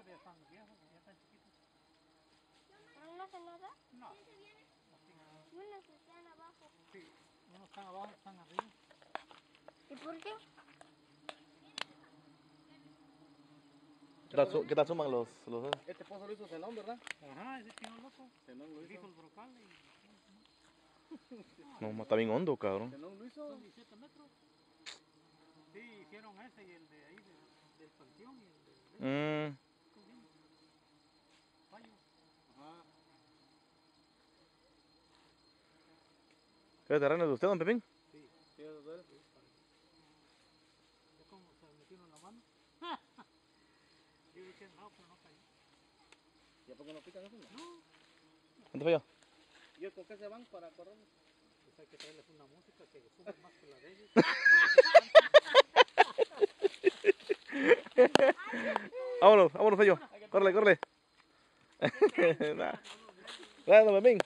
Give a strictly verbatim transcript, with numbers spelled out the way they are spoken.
pero ya están viejos, ya están chiquitos. ¿No hacen nada? No. Y unos están abajo. Sí, unos están abajo, están arriba. ¿Y por qué? ¿Qué tal, su- qué tal suman los, los dos? Este pozo lo hizo Zenón, ¿verdad? Ajá, ese tío loco. Zenón lo hizo. Dijo el brocal y... No, está bien hondo, cabrón. Zenón lo hizo. Son diecisiete metros. Sí, hicieron ese y el de ahí, de, del panteón y el de... Mmm. Fallo. Ajá. ¿Qué terreno es de usted, don Pepín? Sí. Sí, eso es de él. ¿Ya cómo se metieron la mano? Yo dije, no, pero no cayó. ¿Y a poco no pican eso? No. No, ¿Cuánto fue yo? ¿Y con qué se van para correr? pues hay que traerles una música que sube más que la de ellos. Vámonos, vámonos, yo. Córrele, córrele. Gracias, don Pepín.